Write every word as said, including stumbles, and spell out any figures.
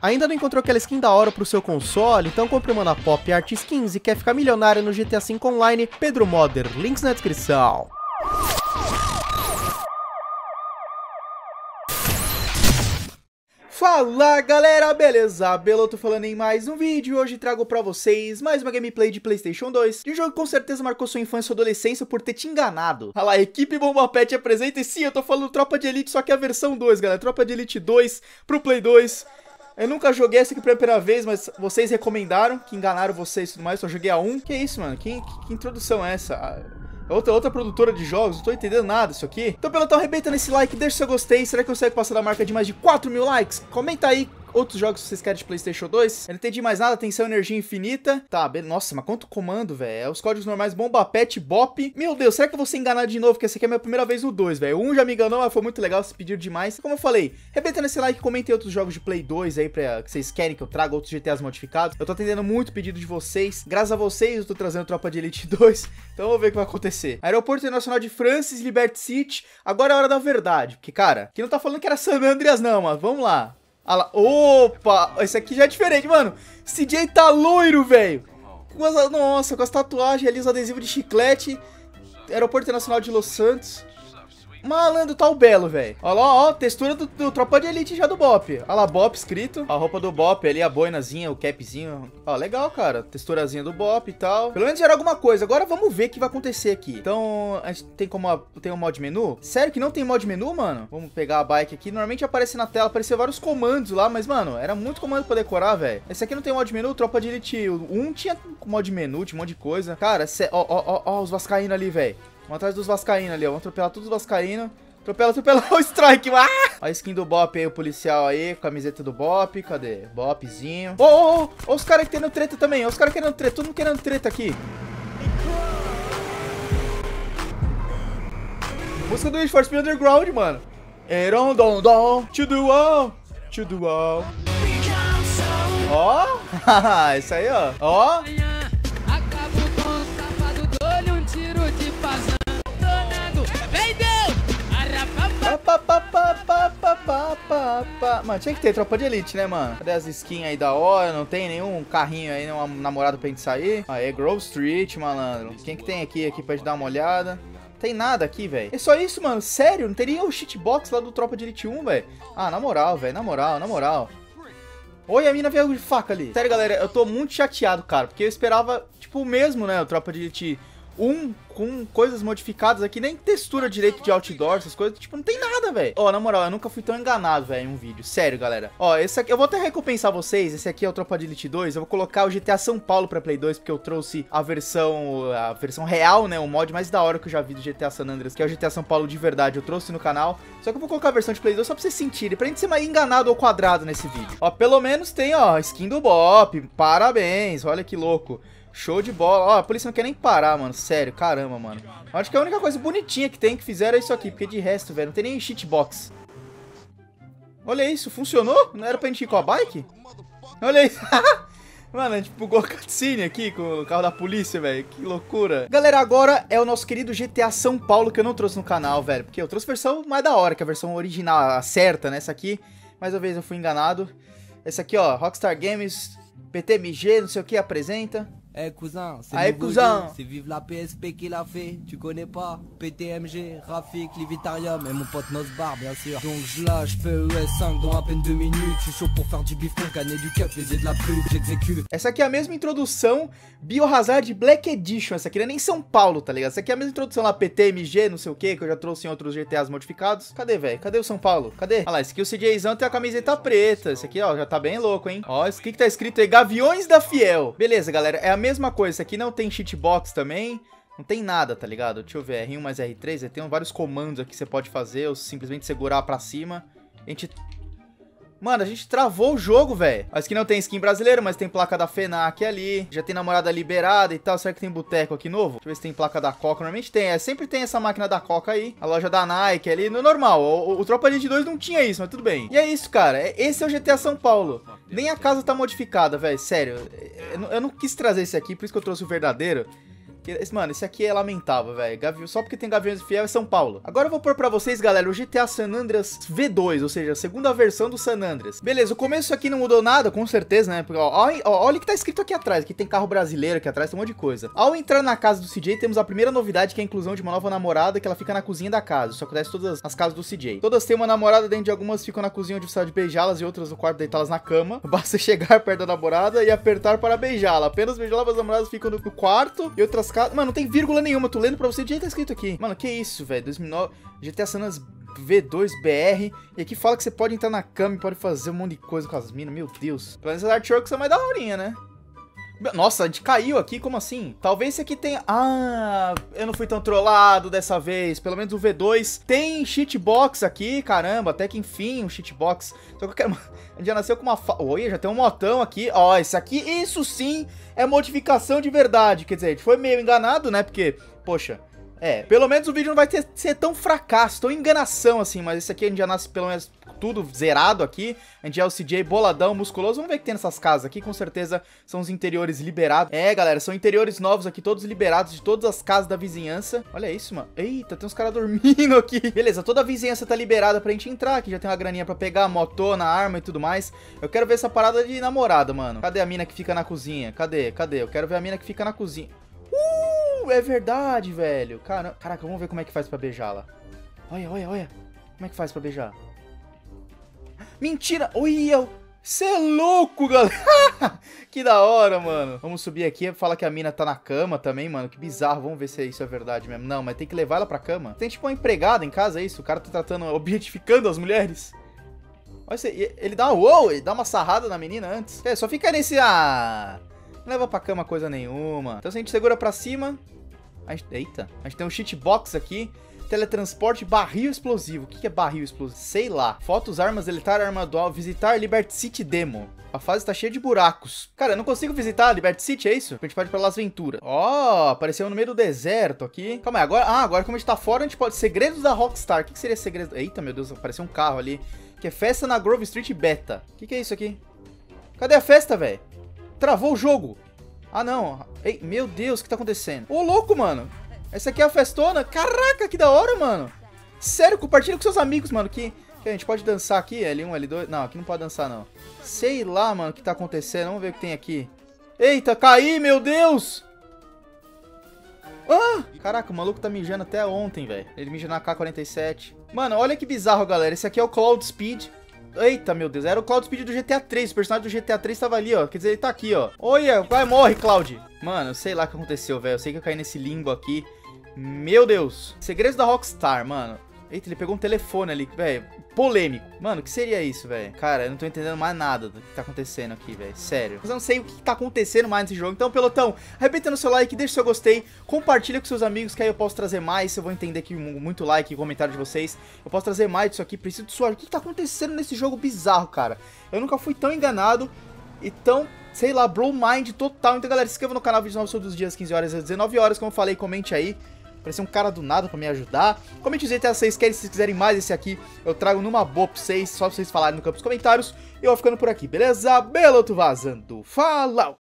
Ainda não encontrou aquela skin da hora pro seu console? Então compre uma na Pop Art Skins e quer ficar milionário no G T A cinco Online? Pedro Modder, links na descrição. Fala galera, beleza? Beloto falando em mais um vídeo. Hoje trago pra vocês mais uma gameplay de PlayStation dois, de um jogo que com certeza marcou sua infância ou adolescência por ter te enganado. Olha lá, equipe Bomba Pet apresenta, e sim, eu tô falando Tropa de Elite, só que a versão dois, galera. Tropa de Elite dois pro Play dois. Eu nunca joguei essa aqui pela primeira vez, mas vocês recomendaram, que enganaram vocês e tudo mais, só joguei a um. Que isso, mano? Que, que, que introdução é essa? Ah, Outra, outra produtora de jogos, não tô entendendo nada isso aqui. Então, pelotão, arrebenta nesse like, deixa seu gostei. Será que eu consigo passar da marca de mais de quatro mil likes? Comenta aí outros jogos que vocês querem de PlayStation dois. Eu não entendi mais nada, atenção, energia infinita. Tá, beleza. Nossa, mas quanto comando, velho. É os códigos normais, Bomba Pet, Bop. Meu Deus, será que eu vou ser enganado de novo? Porque essa aqui é a minha primeira vez no dois, velho. O um já me enganou, mas foi muito legal, se pediram demais. Como eu falei, arrebenta nesse like, comentem outros jogos de Play dois aí, pra, que vocês querem que eu traga, outros G T As modificados. Eu tô atendendo muito pedido de vocês. Graças a vocês, eu tô trazendo Tropa de Elite dois. Então vamos ver o que vai acontecer. Aeroporto Internacional de Francis, Liberty City. Agora é a hora da verdade. Porque, cara, aqui não tá falando que era San Andreas não, mas vamos lá. Ah lá. Opa, esse aqui já é diferente, mano. C J tá loiro, velho. Nossa, com as tatuagens ali, os adesivos de chiclete. Aeroporto Internacional de Los Santos. Malandro, tá o belo, velho. Olha lá, ó, textura do, do Tropa de Elite já do Bop. Olha lá, Bop escrito. A roupa do Bop ali, a boinazinha, o capzinho. Ó, legal, cara. Texturazinha do Bop e tal. Pelo menos era alguma coisa. Agora vamos ver o que vai acontecer aqui. Então, a gente tem como... A, tem um mod menu? Sério que não tem mod menu, mano? Vamos pegar a bike aqui. Normalmente aparece na tela, apareceu vários comandos lá, mas, mano, era muito comando pra decorar, velho. Esse aqui não tem mod menu, Tropa de Elite um tinha mod menu, tinha um monte de coisa. Cara, cê, ó, ó, ó, ó, os vascaínos ali, velho. Vamos atrás dos vascaínos ali, ó. Vamos atropelar todos os vascaínos. Atropela, atropela o strike. Ah! Ó a skin do Bop aí, o policial aí, camiseta do Bop. Cadê? Bopzinho. Ô, ô, ô, ó os caras que tendo treta também. Ó os caras querendo treta. Todo mundo querendo treta aqui. Música do Need for Speed Underground, mano. Eron, dom, dom. To do all. To do all. Ó. Isso aí, ó. Ó. Mano, tinha que ter Tropa de Elite, né, mano? Cadê as skins aí da hora? Não tem nenhum carrinho aí, nenhum namorado pra gente sair. Aí, Grove Street, malandro. Quem que tem aqui, aqui pra gente dar uma olhada? Não tem nada aqui, velho. É só isso, mano. Sério? Não teria o cheatbox lá do Tropa de Elite um, velho? Ah, na moral, velho. Na moral, na moral. Oi, a mina veio de faca ali. Sério, galera, eu tô muito chateado, cara. Porque eu esperava, tipo, o mesmo, né? O Tropa de Elite um com coisas modificadas aqui, nem textura direito de outdoor, essas coisas, tipo, não tem nada, velho. Ó, na moral, eu nunca fui tão enganado, velho, em um vídeo. Sério, galera. Ó, esse aqui, eu vou até recompensar vocês. Esse aqui é o Tropa de Elite dois. Eu vou colocar o G T A São Paulo pra Play dois, porque eu trouxe a versão, a versão real, né, o mod mais da hora que eu já vi do G T A San Andreas, que é o G T A São Paulo de verdade. Eu trouxe no canal. Só que eu vou colocar a versão de Play dois só pra vocês sentirem, pra gente ser mais enganado ao quadrado nesse vídeo. Ó, pelo menos tem, ó, skin do Bop. Parabéns, olha que louco. Show de bola. Ó, a polícia não quer nem parar, mano. Sério, caramba, mano. Acho que a única coisa bonitinha que tem que fizeram é isso aqui. Porque de resto, velho, não tem nem cheatbox. Olha isso, funcionou? Não era pra gente ir com a bike? Olha isso. Mano, a gente bugou a cutscene aqui com o carro da polícia, velho. Que loucura. Galera, agora é o nosso querido G T A São Paulo, que eu não trouxe no canal, velho. Porque eu trouxe a versão mais da hora, que é a versão original, a certa, né? Essa aqui, mais uma vez eu fui enganado. Essa aqui, ó, Rockstar Games, P T M G, não sei o que, apresenta. Eh cousin, c'est Aïe, cousin. c'est vive la P S P qu'il a fait, tu connais pas? P T M G, Rafik, Livitarium et mon pote Nosbar bien sûr. Donc je lâche, je fais E S cinq dans à peine deux minutes, je suis chaud pour faire du bifton, gagner du cup, les de la pub, j'exécute. Essa aqui é a mesma introdução Biohazard Black Edition, essa aqui não é nem São Paulo, tá ligado? Essa aqui é a mesma introdução lá, P T M G, não sei o que, que eu já trouxe em outros G T As modificados. Cadê, velho? Cadê o São Paulo? Cadê? Olha lá, esse aqui o CJzão tem a camiseta preta, esse aqui, ó, já tá bem louco, hein? Ó, esse aqui que tá escrito aí, Gaviões da Fiel. Beleza, galera, é a mesma coisa, esse aqui não tem cheatbox também, não tem nada, tá ligado? Deixa eu ver, R um mais R três, tem vários comandos aqui que você pode fazer, ou simplesmente segurar pra cima. A gente... Mano, a gente travou o jogo, velho. Mas que não tem skin brasileira, mas tem placa da FENAC ali. Já tem namorada liberada e tal. Será que tem boteco aqui novo? Deixa eu ver se tem placa da Coca. Normalmente tem, é, sempre tem essa máquina da Coca aí. A loja da Nike ali, no normal. O, o, o Tropa de Elite dois não tinha isso, mas tudo bem. E é isso, cara. Esse é o G T A São Paulo. Nem a casa tá modificada, velho. Sério. Eu não, eu não quis trazer esse aqui, por isso que eu trouxe o verdadeiro. Mano, esse aqui é lamentável, velho. Gavi... Só porque tem Gaviões Fiel é São Paulo. Agora eu vou pôr pra vocês, galera, o G T A San Andreas V dois, ou seja, a segunda versão do San Andreas. Beleza, o começo aqui não mudou nada, com certeza, né? Porque, ó, ó, ó, olha o que tá escrito aqui atrás. Aqui tem carro brasileiro, aqui atrás tem um monte de coisa. Ao entrar na casa do C J, temos a primeira novidade, que é a inclusão de uma nova namorada, que ela fica na cozinha da casa. Isso acontece em todas as casas do C J. Todas têm uma namorada, dentro de algumas ficam na cozinha onde precisa de beijá-las e outras no quarto deitá-las na cama. Basta chegar perto da namorada e apertar para beijá-la. Apenas beijá-la, as namoradas ficam no quarto e outras casas... Mano, não tem vírgula nenhuma, tô lendo pra você, já tá escrito aqui. Mano, que isso, velho, dois mil e nove, G T A San Andreas V dois B R, e aqui fala que você pode entrar na cama e pode fazer um monte de coisa com as minas, meu Deus. Pelo menos as artworks são mais daorinha, né? Nossa, a gente caiu aqui, como assim? Talvez esse aqui tenha... Ah, eu não fui tão trollado dessa vez. Pelo menos o V dois tem cheatbox aqui, caramba, até que enfim um cheatbox. Só que eu quero... Já nasceu com uma... Fa... Olha, já tem um motão aqui. Ó, esse aqui, isso sim é modificação de verdade. Quer dizer, a gente foi meio enganado, né? Porque, poxa... É, pelo menos o vídeo não vai ter, ser tão fracasso, tão enganação assim, mas esse aqui a gente já nasce pelo menos tudo zerado aqui, a gente já é o C J boladão, musculoso, vamos ver o que tem nessas casas aqui, com certeza são os interiores liberados. É, galera, são interiores novos aqui, todos liberados de todas as casas da vizinhança. Olha isso, mano, eita, tem uns caras dormindo aqui. Beleza, toda a vizinhança tá liberada pra gente entrar, aqui já tem uma graninha pra pegar, motona, arma e tudo mais. Eu quero ver essa parada de namorada, mano. Cadê a mina que fica na cozinha? Cadê, cadê? Eu quero ver a mina que fica na cozinha. Uh, é verdade, velho. Cara, caraca, vamos ver como é que faz pra beijá-la. Olha, olha, olha. Como é que faz pra beijar? Mentira! Olha! Cê é louco, galera! Que da hora, mano. Vamos subir aqui. Fala que a mina tá na cama também, mano. Que bizarro. Vamos ver se isso é verdade mesmo. Não, mas tem que levar ela pra cama. Tem tipo uma empregada em casa, é isso? O cara tá tratando, objetificando as mulheres. Olha, ele dá uma... Uou! Ele dá uma sarrada na menina antes. É, só fica nesse... Ah... Não leva pra cama coisa nenhuma. Então se a gente segura pra cima... A gente, eita. A gente tem um cheatbox aqui. Teletransporte, barril explosivo. O que é barril explosivo? Sei lá. Fotos, armas, deletar, arma dual. Visitar Liberty City Demo. A fase tá cheia de buracos. Cara, eu não consigo visitar a Liberty City, é isso? A gente pode ir pra Las Venturas. Ó, oh, apareceu no meio do deserto aqui. Calma aí, agora... Ah, agora como a gente tá fora, a gente pode... Segredos da Rockstar. O que, que seria segredo? Eita, meu Deus, apareceu um carro ali. Que é festa na Grove Street Beta. O que, que é isso aqui? Cadê a festa, velho? Travou o jogo. Ah, não. Ei, meu Deus, o que tá acontecendo? Ô, louco, mano. Essa aqui é a festona. Caraca, que da hora, mano. Sério, compartilha com seus amigos, mano. Que, que a gente pode dançar aqui. L um, L dois. Não, aqui não pode dançar, não. Sei lá, mano, o que tá acontecendo. Vamos ver o que tem aqui. Eita, caí, meu Deus. Ah! Caraca, o maluco tá mijando até ontem, velho. Ele mija na K quarenta e sete. Mano, olha que bizarro, galera. Esse aqui é o Cloud Speed. Eita, meu Deus, era o Cloud Speed do G T A três, o personagem do G T A três tava ali, ó, quer dizer, ele tá aqui, ó. Olha, vai, morre, Cloud. Mano, eu sei lá o que aconteceu, velho, eu sei que eu caí nesse limbo aqui. Meu Deus. Segredos da Rockstar, mano. Eita, ele pegou um telefone ali, velho, polêmico. Mano, o que seria isso, velho? Cara, eu não tô entendendo mais nada do que tá acontecendo aqui, velho, sério. Mas eu não sei o que tá acontecendo mais nesse jogo. Então, pelotão, arrebenta no seu like, deixa o seu gostei, compartilha com seus amigos, que aí eu posso trazer mais. Eu vou entender aqui muito like e comentário de vocês. Eu posso trazer mais disso aqui, preciso de sua... O que tá acontecendo nesse jogo bizarro, cara? Eu nunca fui tão enganado e tão... sei lá, blow mind total. Então, galera, se inscreva no canal, vídeos novos todos os dias, quinze horas às dezenove horas, como eu falei, comente aí. Parecia um cara do nada pra me ajudar. Comente o G T A seis, querem, se quiserem mais esse aqui, eu trago numa boa pra vocês, só pra vocês falarem no campo dos comentários. E eu vou ficando por aqui, beleza? Beloto vazando. Falou!